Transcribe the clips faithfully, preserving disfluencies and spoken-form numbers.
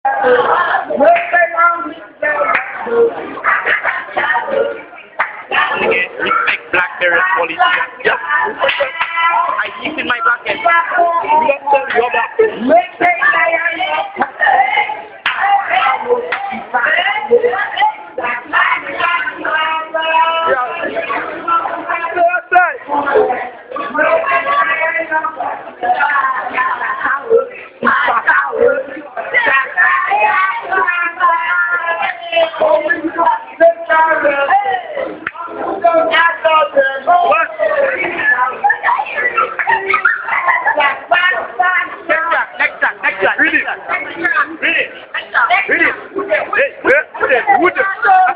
Again, respect black parents policy. Yep. I keep in my blackness. You don't tell your black. Read it. Read it. Read it. Hey, Wood it. Wood it.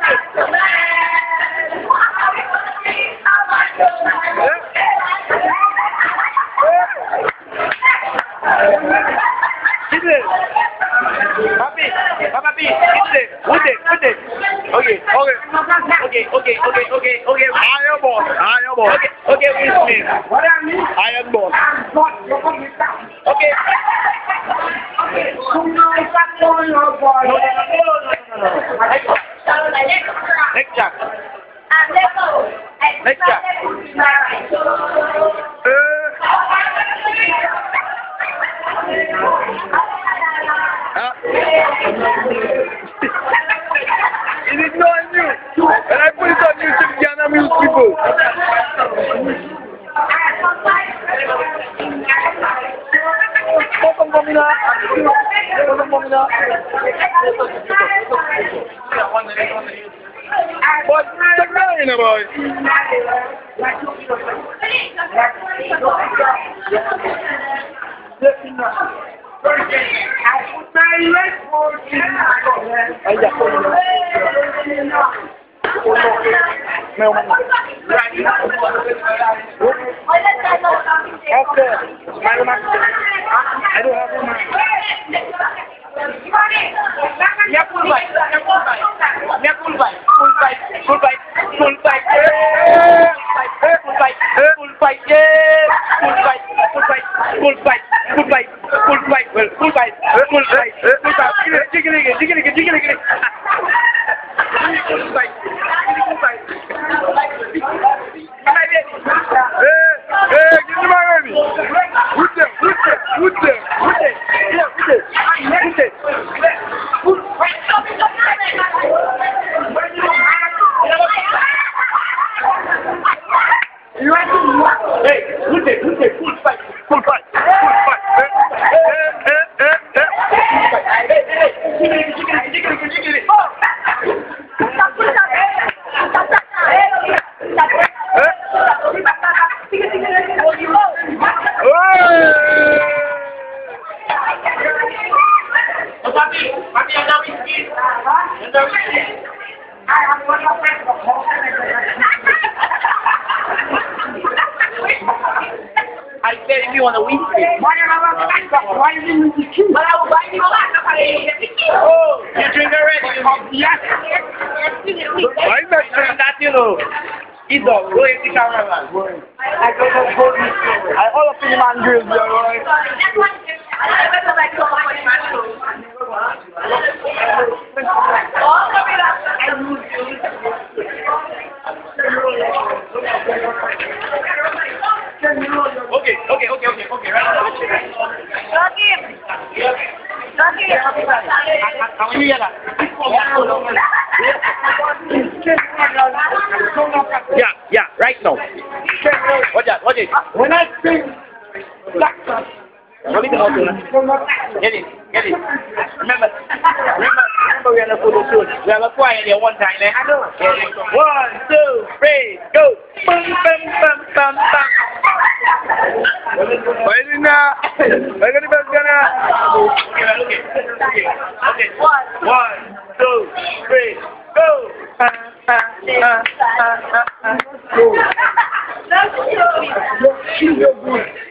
Papi, papi, wood it. Wood it. Okay, okay. Okay, okay, okay, okay, okay. Iron boss. Iron boss. Okay, okay, Will Smith. Iron boss. Okay. No, no, no, no, no, no, no. Next jack. Next jack. Uh, it is not new. And I put it on YouTube, can amuse people. Potong kami na. Potong kami na. Boy, check that in, boy. Ay, ya. Meu mano. Okay. My man. I don't have one. Ya full bike. Ya full bike. Ya full bike. Full bike. Full bike. Full bike. Full bike. Full bike. Full bike. Full bike. Full bike. Full bike. Full bike. Well, full bike. Full bike. Full bike. Jiggle it. Jiggle it. Jiggle it. Full bike. Full bike. Hey, give me my baby. Who's there? Who's there? Who's there? Who's there? Yeah, who's there? Who's there? You want to what? Hey, who's there? Who's there? Full fight. Full fight. Full fight. Hey, hey, hey, hey, hey. Hey, hey, jiggle it, jiggle it, jiggle it, jiggle it. Papi, papi, anda whisky. Anda whisky. I said if you want a whiskey. Why is it whiskey? But I will buy you a lot. Oh, you drink already? Yes. Why is that? That you know. It's all go in the cameraman. I go to police. I all up in the man grills, boy. Okay, okay, okay, okay, okay, right now. How many years? Yeah, yeah, right now. Watch out, watch it. When I sing, what is the motto? Get it, get it. Remember, remember, remember we are in a photo shoot. We have a choir there one time, eh? One, two, three, go. Boom, bam, bam, bam, bam. Why is it now? Why is it back now? Okay, okay, okay. One, two, three, go. Uh, uh, uh, uh, uh, uh. Go.